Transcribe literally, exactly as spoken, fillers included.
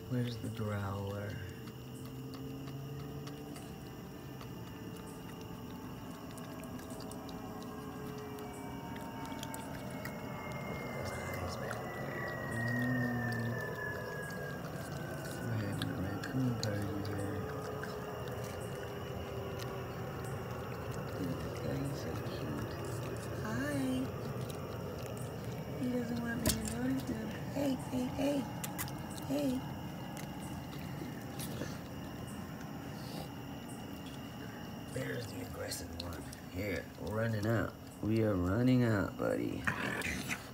Where's the growler? Those eyes back there. Mm. We're having a raccoon party here. Oh, he's so cute. Hi. He doesn't want me to notice him. Hey, hey, hey, hey. There's the aggressive one. Here, we're running out. We are running out, buddy.